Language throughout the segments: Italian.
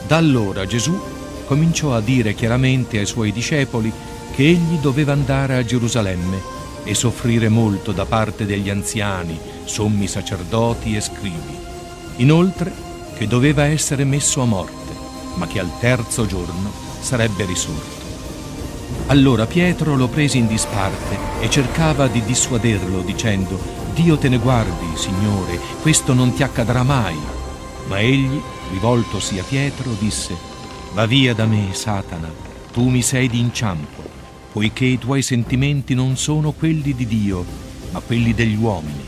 Da allora Gesù cominciò a dire chiaramente ai suoi discepoli che egli doveva andare a Gerusalemme e soffrire molto da parte degli anziani, sommi sacerdoti e scribi. Inoltre che doveva essere messo a morte, ma che al terzo giorno sarebbe risorto. Allora Pietro lo prese in disparte e cercava di dissuaderlo dicendo: «Dio te ne guardi, Signore, questo non ti accadrà mai». Ma egli, rivoltosi a Pietro, disse: «Va via da me, Satana, tu mi sei d'inciampo, poiché i tuoi sentimenti non sono quelli di Dio, ma quelli degli uomini».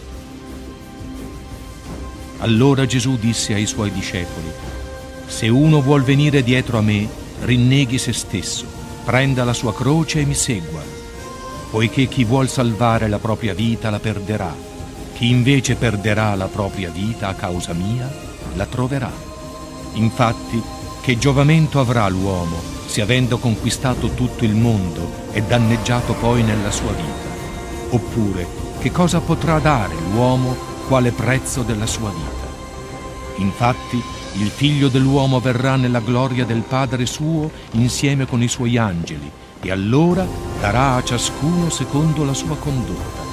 Allora Gesù disse ai suoi discepoli: «Se uno vuol venire dietro a me, rinneghi se stesso, prenda la sua croce e mi segua, poiché chi vuol salvare la propria vita la perderà, chi invece perderà la propria vita a causa mia la troverà. Infatti, che giovamento avrà l'uomo se avendo conquistato tutto il mondo è danneggiato poi nella sua vita? Oppure, che cosa potrà dare l'uomo quale prezzo della sua vita? Infatti, il Figlio dell'uomo verrà nella gloria del Padre suo insieme con i suoi angeli, e allora darà a ciascuno secondo la sua condotta.